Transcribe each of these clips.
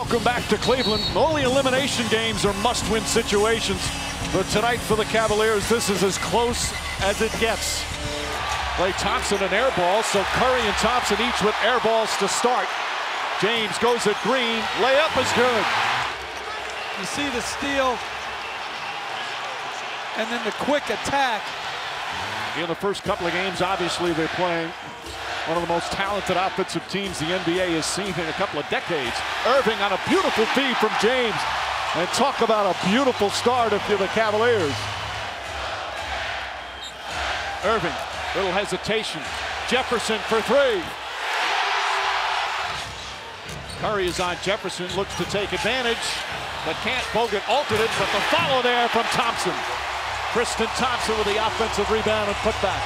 Welcome back to Cleveland. Only elimination games are must-win situations. But tonight for the Cavaliers, this is as close as it gets. Klay Thompson an air ball, so Curry and Thompson each with air balls to start. James goes at Green. Layup is good. You see the steal and then the quick attack. In the first couple of games, obviously they're playing one of the most talented offensive teams the NBA has seen in a couple of decades. Irving on a beautiful feed from James. And talk about a beautiful start if you're the Cavaliers. Irving, little hesitation. Jefferson for three. Curry is on Jefferson, looks to take advantage, but can't. Bogut altered it, but the follow there from Thompson. Tristan Thompson with the offensive rebound and putback.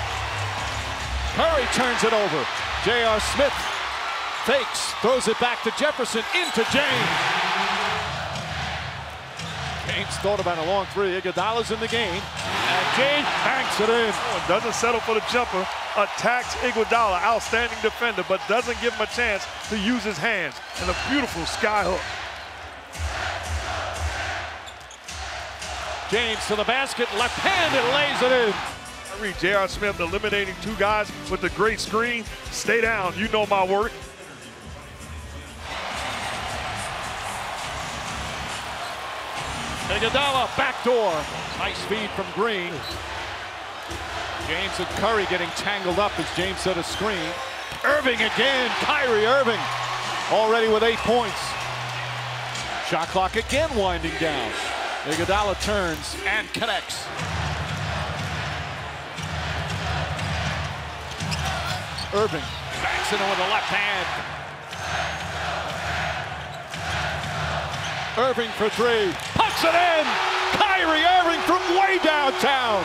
Curry turns it over. J.R. Smith fakes, throws it back to Jefferson, into James. James thought about a long three. Iguodala's in the game, and James banks it in. Doesn't settle for the jumper, attacks Iguodala, outstanding defender, but doesn't give him a chance to use his hands. And a beautiful sky hook. James to the basket, left-handed, lays it in. J.R. Smith eliminating two guys with the great screen. Stay down, you know my work. Iguodala, backdoor. Nice feed from Green. James and Curry getting tangled up as James set a screen. Irving again, Kyrie Irving, already with 8 points. Shot clock again winding down. Iguodala turns and connects. Irving backs it in with the left hand. Irving for three, puts it in! Kyrie Irving from way downtown!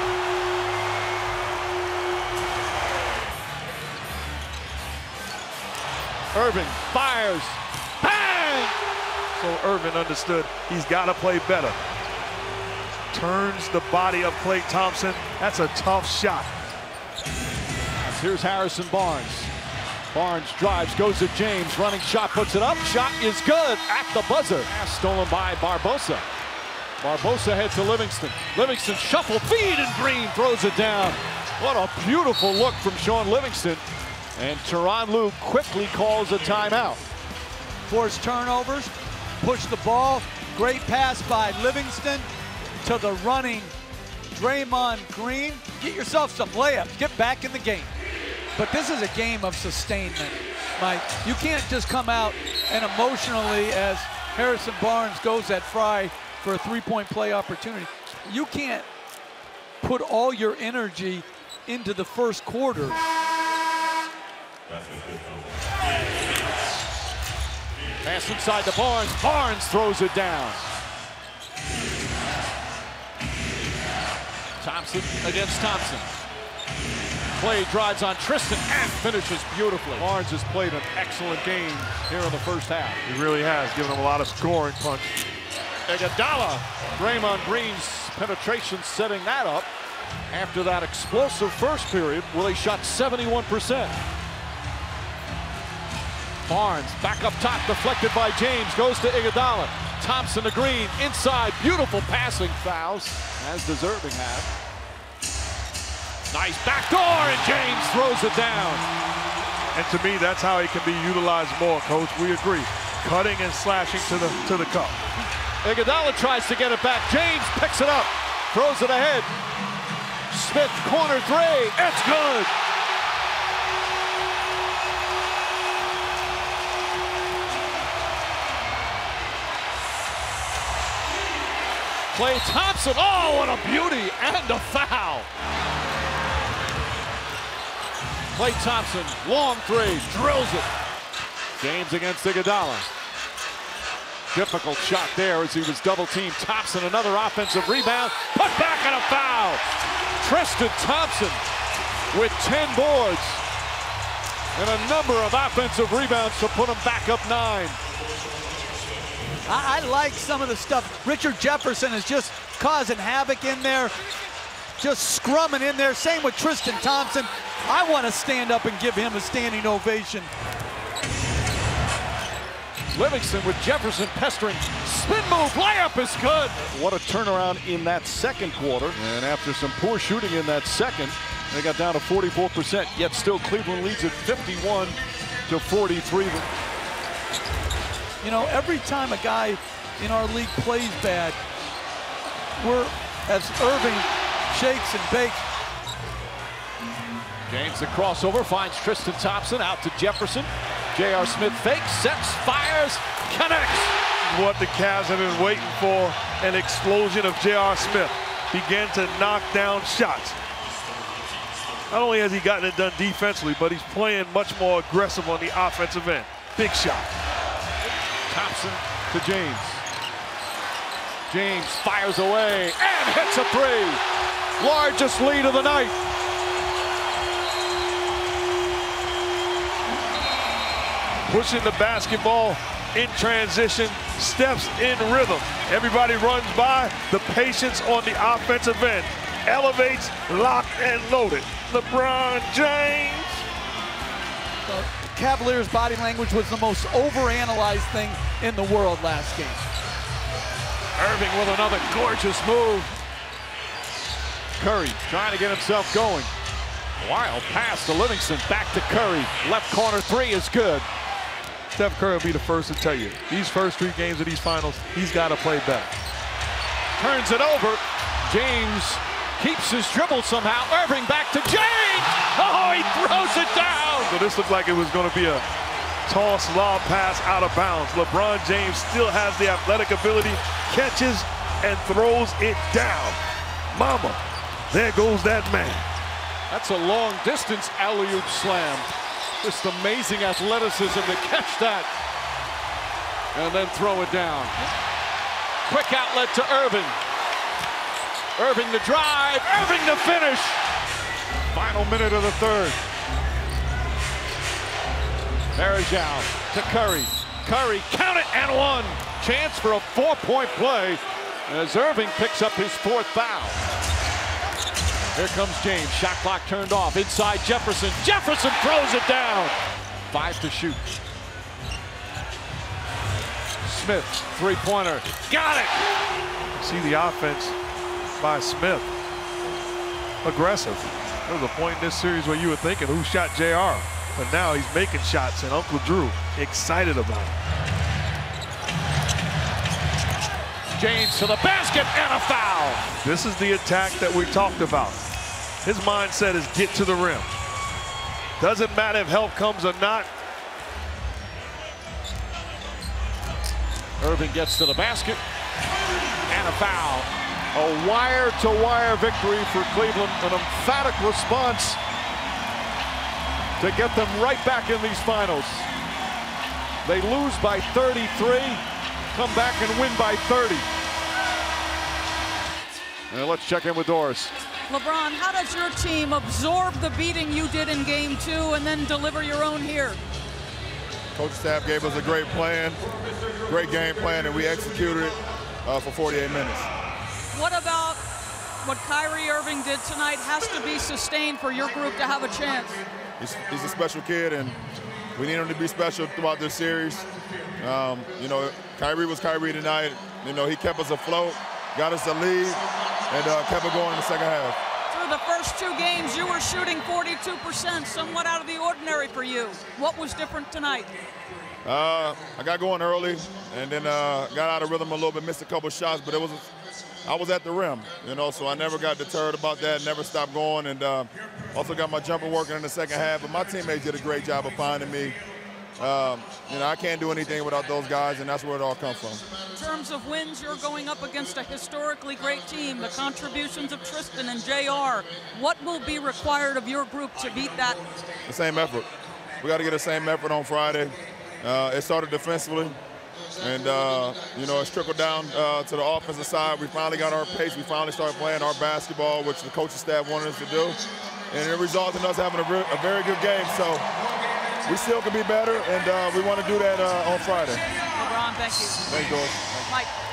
Irving fires, bang! So Irving understood he's got to play better. Turns the body of Klay Thompson. That's a tough shot. Here's Harrison Barnes. Barnes drives, goes to James, running shot, puts it up. Shot is good at the buzzer. Pass stolen by Barbosa. Barbosa heads to Livingston. Livingston shuffle, feed, and Green throws it down. What a beautiful look from Sean Livingston. And Tyronn Lue quickly calls a timeout. Forced turnovers, push the ball. Great pass by Livingston to the running Draymond Green. Get yourself some layups, get back in the game. But this is a game of sustainment, Mike. You can't just come out and emotionally, as Harrison Barnes goes at Fry for a three-point play opportunity, you can't put all your energy into the first quarter. Pass inside to Barnes. Barnes throws it down. Thompson against Thompson. Klay drives on Tristan and finishes beautifully. Barnes has played an excellent game here in the first half. He really has, given him a lot of scoring punch. Iguodala, Draymond Green's penetration setting that up after that explosive first period where they shot 71%. Barnes back up top, deflected by James, goes to Iguodala. Thompson to Green, inside, beautiful passing. Fouls, as deserving have. Nice backdoor, and James throws it down. And to me, that's how he can be utilized more, Coach. We agree. Cutting and slashing to the cup. Iguodala tries to get it back. James picks it up, throws it ahead. Smith, corner three, it's good. Klay Thompson, oh, what a beauty, and a foul. Klay Thompson, long three, drills it. James against Iguodala. Difficult shot there as he was double-teamed. Thompson, another offensive rebound, put back and a foul. Tristan Thompson with 10 boards and a number of offensive rebounds to put him back up 9. I like some of the stuff. Richard Jefferson is just causing havoc in there, just scrumming in there. Same with Tristan Thompson. I want to stand up and give him a standing ovation. Livingston with Jefferson pestering. Spin move, layup is good. What a turnaround in that second quarter. And after some poor shooting in that second, they got down to 44%, yet still Cleveland leads at 51-43. You know, every time a guy in our league plays bad, as Irving shakes and bakes. James, the crossover, finds Tristan Thompson out to Jefferson. J.R. Smith fakes, sets, fires, connects. What the Cavs have been waiting for, an explosion of J.R. Smith. Began to knock down shots. Not only has he gotten it done defensively, but he's playing much more aggressive on the offensive end. Big shot. Thompson to James. James fires away and hits a three. Largest lead of the night. Pushing the basketball in transition, steps in rhythm. Everybody runs by. The patience on the offensive end. Elevates, locked and loaded. LeBron James. The Cavaliers' body language was the most overanalyzed thing in the world last game. Irving with another gorgeous move. Curry trying to get himself going. Wild pass to Livingston, back to Curry. Left corner three is good. Steph Curry will be the first to tell you, these first 3 games of these finals, he's got to play better. Turns it over. James keeps his dribble somehow. Irving back to James. Oh, he throws it down. So this looked like it was going to be a toss lob pass out of bounds. LeBron James still has the athletic ability, catches and throws it down. Mama, there goes that man. That's a long distance alley-oop slam. Just amazing athleticism to catch that and then throw it down. Quick outlet to Irving. Irving to drive, Irving to finish. Final minute of the third. Marajal to Curry. Curry, count it, and one. Chance for a 4-point play as Irving picks up his 4th foul. Here comes James, shot clock turned off, inside Jefferson. Jefferson throws it down. 5 to shoot. Smith, three-pointer, got it. See the offense by Smith. Aggressive. There was a point in this series where you were thinking, who shot JR? But now he's making shots, and Uncle Drew excited about it. James to the basket and a foul. This is the attack that we talked about. His mindset is get to the rim. Doesn't matter if help comes or not. Irving gets to the basket and a foul. A wire-to-wire victory for Cleveland. An emphatic response to get them right back in these finals. They lose by 33, come back and win by 30. And let's check in with Doris. LeBron, how does your team absorb the beating you did in Game 2 and then deliver your own here? Coach staff gave us a great plan, great game plan, and we executed it for 48 minutes. What about what Kyrie Irving did tonight has to be sustained for your group to have a chance? He's a special kid, and we need him to be special throughout this series. You know, Kyrie was Kyrie tonight. You know, he kept us afloat, got us the lead, and kept it going in the second half. Through the first 2 games, you were shooting 42%, somewhat out of the ordinary for you. What was different tonight? I got going early, and then got out of rhythm a little bit, missed a couple shots, but I was at the rim, you know, so I never got deterred about that, never stopped going, and also got my jumper working in the second half. But my teammates did a great job of finding me. You know, I can't do anything without those guys, and that's where it all comes from. In terms of wins, you're going up against a historically great team, the contributions of Tristan and JR. What will be required of your group to beat that? The same effort. We got to get the same effort on Friday. It started defensively, and, you know, it's trickled down to the offensive side. We finally got our pace. We finally started playing our basketball, which the coaching staff wanted us to do, and it resulted in us having a very good game. So we still can be better, and we want to do that on Friday. LeBron, thank you. Thanks, Doris. Mike.